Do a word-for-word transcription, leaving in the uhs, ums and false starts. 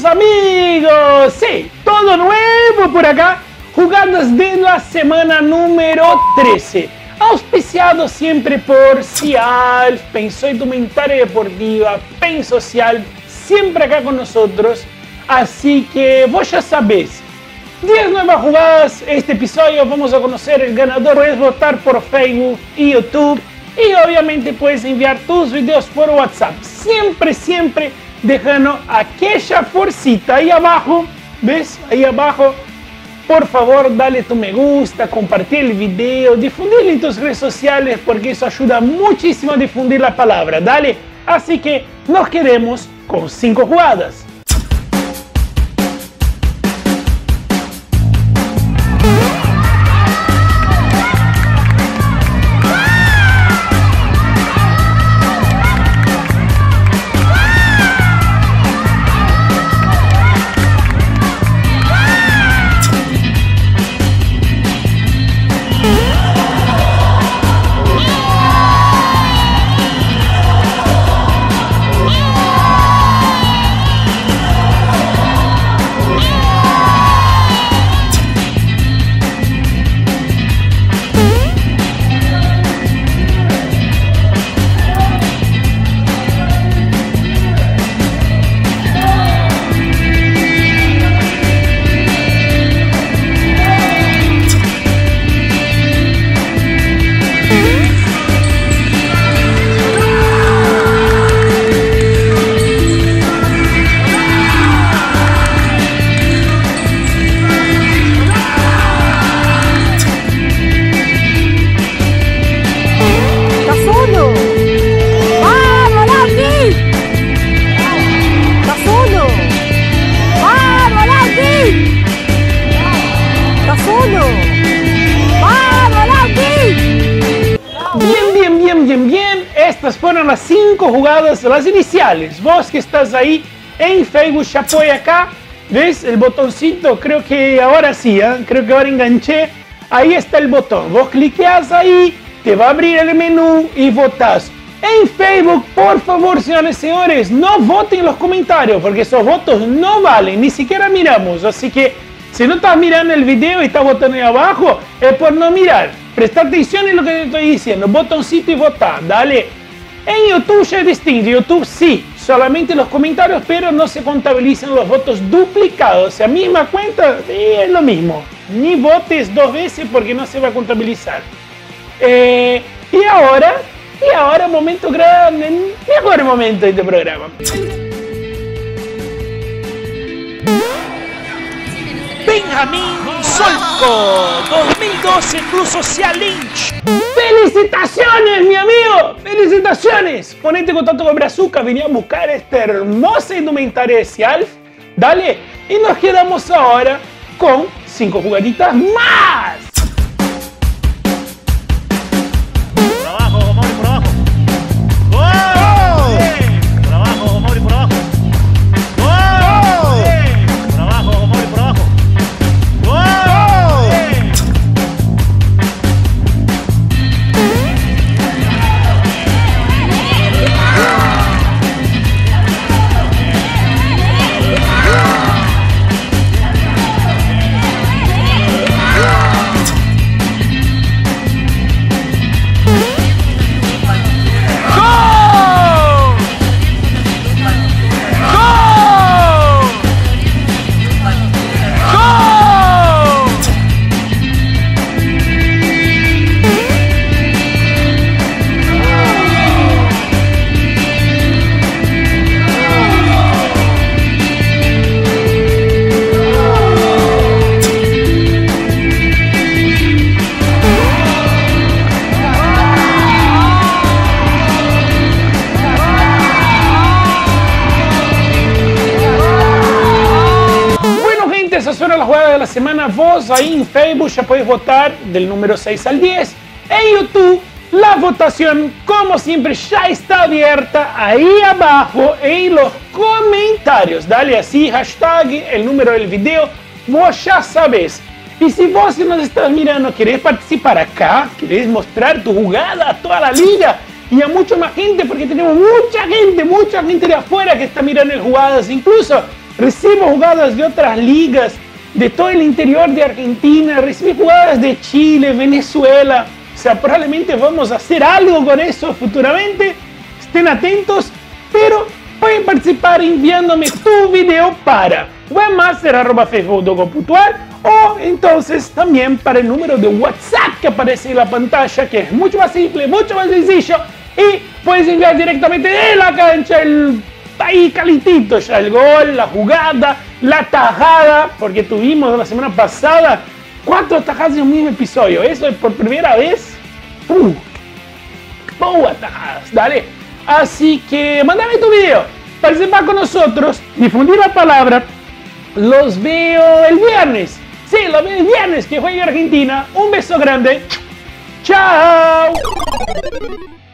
amigos? Sí, todo nuevo por acá. Jugadas de la semana número trece. Auspiciado siempre por Cialf, Pensó Indumentaria Deportiva, Pen Social, siempre acá con nosotros. Así que vos ya sabés, diez nuevas jugadas. Este episodio vamos a conocer el ganador. Puedes votar por Facebook y YouTube. Y obviamente puedes enviar tus videos por WhatsApp. Siempre, siempre dejando aquella forcita ahí abajo. ¿Ves? Ahí abajo. Por favor, dale tu me gusta, compartir el video, difundirlo en tus redes sociales porque eso ayuda muchísimo a difundir la palabra. Dale. Así que nos quedemos con cinco jugadas. Estas fueron las cinco jugadas, las iniciales. Vos que estás ahí en Facebook, ya apoya acá. ¿Ves el botoncito? Creo que ahora sí, ¿eh? Creo que ahora enganché. Ahí está el botón. Vos cliqueas ahí, te va a abrir el menú y votás. En Facebook, por favor, señores y señores, no voten en los comentarios porque esos votos no valen, ni siquiera miramos. Así que si no estás mirando el video y estás votando ahí abajo, es por no mirar. Presta atención en lo que te estoy diciendo. Botoncito y votá, dale. En YouTube ya es distinto. YouTube sí, solamente los comentarios, pero no se contabilizan los votos duplicados. O sea, misma cuenta, eh, es lo mismo. Ni votes dos veces porque no se va a contabilizar. Eh, y ahora, y ahora momento grande, mejor momento de este programa. Benjamín Solco, dos mil doce Club Social Lynch. ¡Felicitaciones, mi amigo! ¡Felicitaciones! Ponete en contacto con Brazuca, venía a buscar esta hermosa indumentaria de Cialf. Dale, y nos quedamos ahora con cinco jugaditas más. Por abajo, Mauri, por abajo. ¡Gol! Bien. Por abajo, Mauri, por abajo. ¡Gol! Bien. Por abajo, Mauri, por abajo. ¡Gol! Bien. Esas fueron las jugadas de la semana. Vos ahí en Facebook ya podés votar del número seis al diez. En YouTube la votación, como siempre, ya está abierta ahí abajo en los comentarios. Dale así, hashtag, el número del video, vos ya sabés. Y si vos que nos estás mirando querés participar acá, querés mostrar tu jugada a toda la liga y a mucha más gente, porque tenemos mucha gente, mucha gente de afuera que está mirando el jugadas, incluso recibo jugadas de otras ligas, de todo el interior de Argentina, recibí jugadas de Chile, Venezuela. O sea, probablemente vamos a hacer algo con eso futuramente. Estén atentos, pero pueden participar enviándome tu video para webmaster arroba facebook punto com punto ar o entonces también para el número de WhatsApp que aparece en la pantalla, que es mucho más simple, mucho más sencillo, y puedes enviar directamente de la cancha el ahí calentito ya el gol, la jugada, la tajada, porque tuvimos la semana pasada cuatro tajadas en un mismo episodio. Eso es por primera vez. Uh, ¡Boas tajadas! Dale. Así que mándame tu video, participa con nosotros, difundir la palabra. Los veo el viernes. Sí, los veo el viernes que juegue Argentina. Un beso grande. ¡Chao!